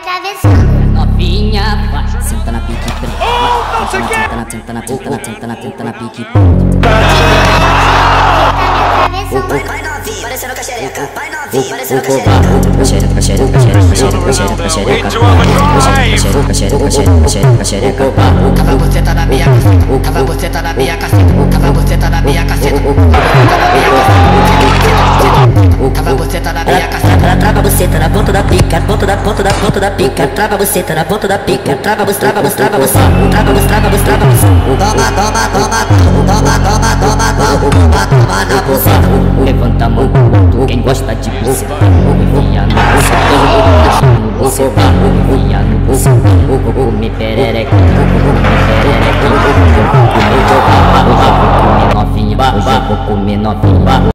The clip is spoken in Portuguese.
atravessando. Novinha, vai, senta na pique preta. Senta na pique preta. Vai novinha, parecendo caxereca. Vai novinha, parecendo caxereca. Cava você tá na minha caceta. Cava você tá na minha caceta. Cava você tá na minha caceta. Cava você tá na minha caceta. Ela trava você tá na ponta da pica, ponta da pica. Trava você tá na ponta da pica. Trava você. Toma. Na buceta. Levanta a mão pro alto, quem gosta de buceta. Enfia no buceta. Enfia no buceta. Come perereca. Hoje eu vou comer novinha.